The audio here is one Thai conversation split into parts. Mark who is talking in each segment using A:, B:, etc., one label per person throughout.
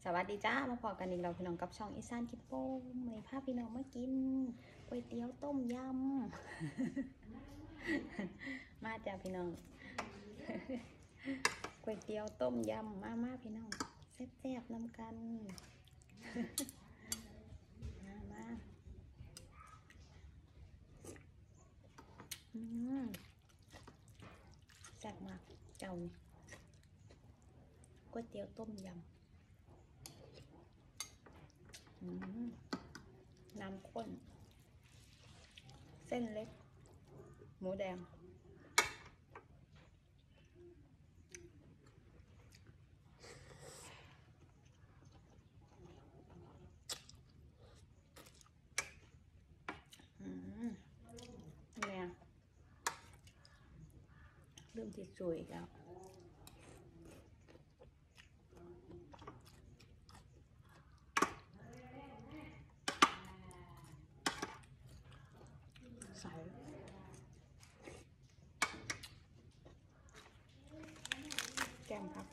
A: สวัสดีจ้ามาพอกันอีกเราพี่น้องกับช่องอีสานกิโป้ในภาพพี่น้องมากินก๋วยเตี๋ยวต้มยำ มาจ้าพี่น้อง ก๋วยเตี๋ยวต้มยำมาพี่น้องแซ่บๆน้ำกัน มาแซ่บมากเจ้านี่ก๋วยเตี๋ยวต้มยำน้ำข้นเส้นเล็กหมูแดงแม่เริ่มติดสวยอีกแล้วใส่แกมพัก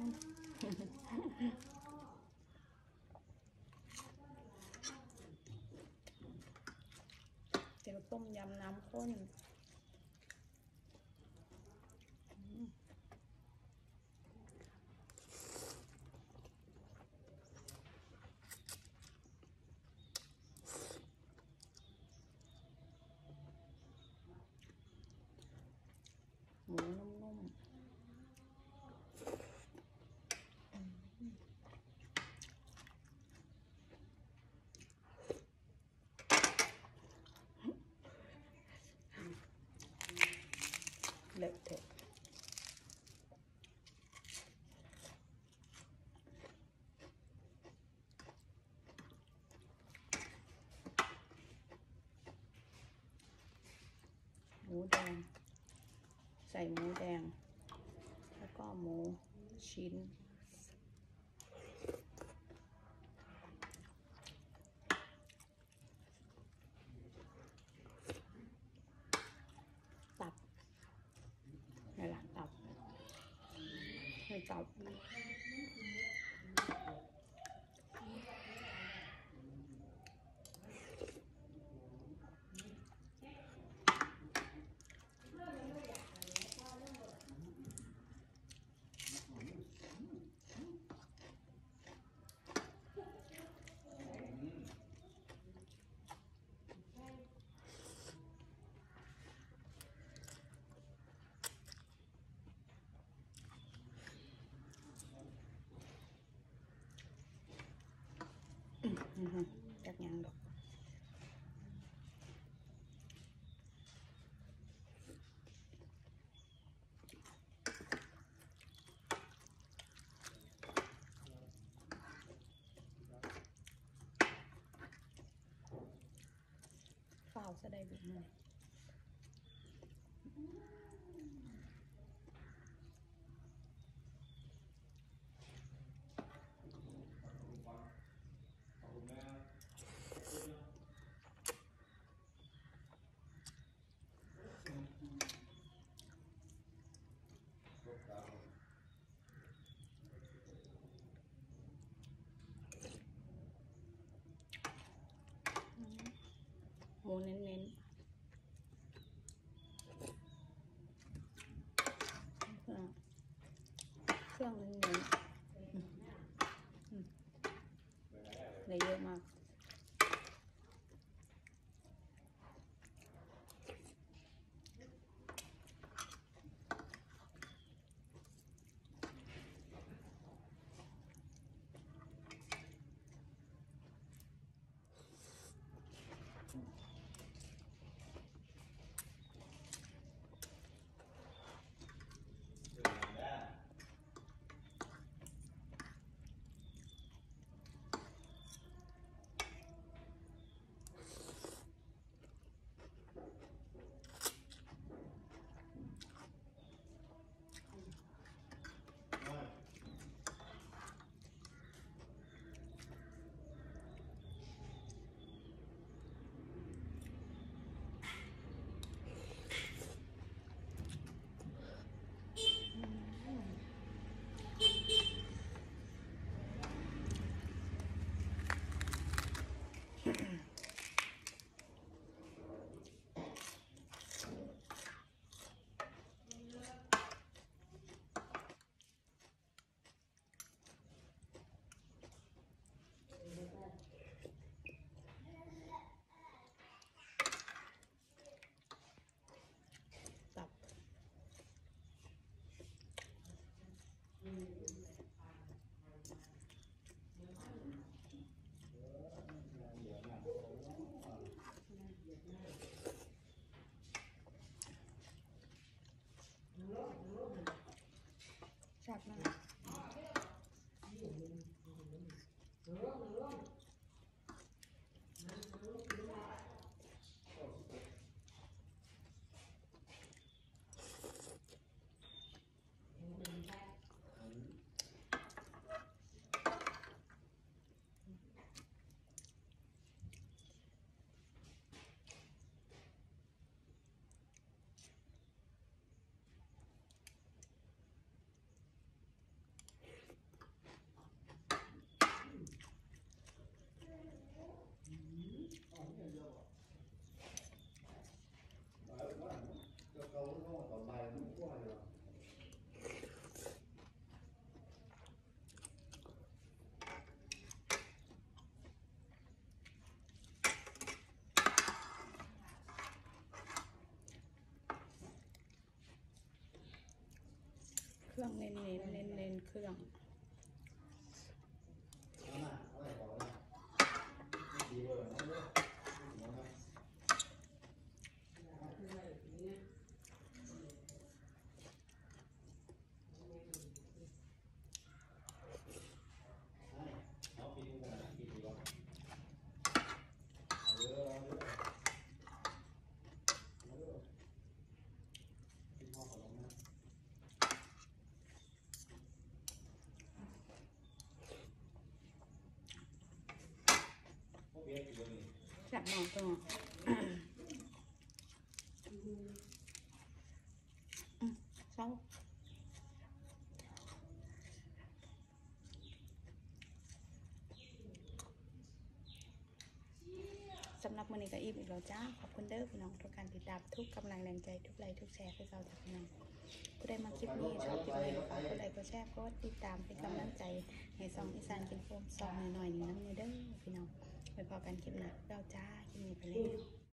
A: เดี๋ยวต้มยำน้ำข้นหมูนุ่มๆเล็กเถอะหมูแดงใส่หมูแดงแล้วก็หมูชิ้นตับนี่แหละตับไม่ตับจากยังดอกฝ้าวจะได้บุญเลยหมูเน้นๆเครื่องเน้นๆเลยเยอะมากเครื่องเน้นเครื่องจับหมองตัวเศร้าสำหรับมื้อนี้ก็อิ่มอีกแล้วจ้าขอบคุณเด้อพี่น้องทุกการติดตามทุกกำลังแรงใจทุกไลค์ทุกแชร์ให้เราจากพี่น้องผู้ใดมาคลิปนี้ชอบคลิปนี้ก็ฝากกดไลค์กดแชร์กดติดตามเป็นกำลังใจให้ซองอีสานกินโฟมซองหน่อยๆนี่น้ำเนเด้อพี่น้องไปพอกันคลิปหน้าเราจ้าคลิปนี้ไปแล้ว